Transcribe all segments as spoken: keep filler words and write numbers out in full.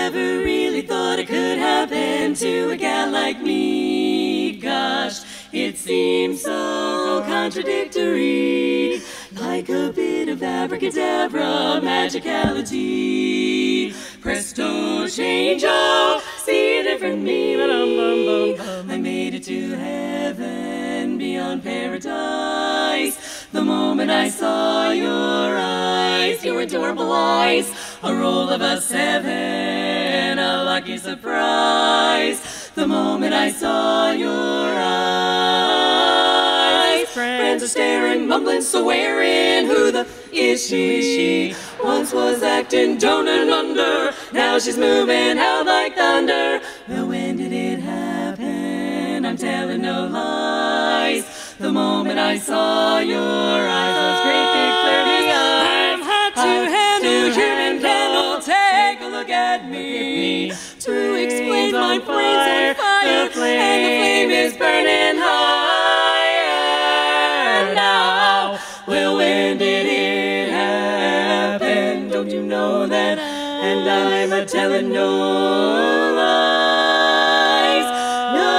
Never really thought it could happen to a gal like me. Gosh, it seems so contradictory, like a bit of abracadabra magicality. Presto, change, oh, see a different me. I made it to heaven beyond paradise the moment I saw your eyes, your adorable eyes. A roll of a seven, a lucky surprise the moment I saw your eyes. Friends are staring, mumbling, swearing, who the is she? Once was acting down and under, now she's moving out like thunder. Well, when did it happen? I'm telling no lies. The moment I saw your eyes, those great big flirty eyes. I've had to handle human candle. Take a look at me to explain my brain's on fire, and the flame is burning higher now. Well, when did it happen? Don't you know that? And I'm a telling no lies, no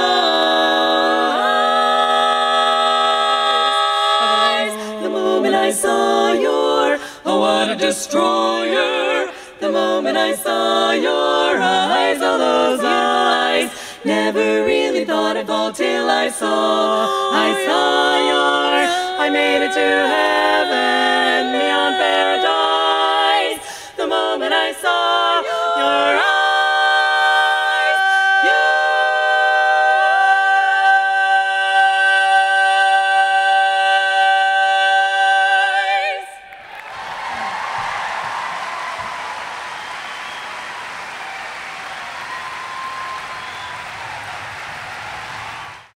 lies. The moment I saw your, oh what a destroyer. The moment I saw your eyes, all those eyes. Never really thought I'd fall till I saw, I saw your, I made it to heaven beyond paradise.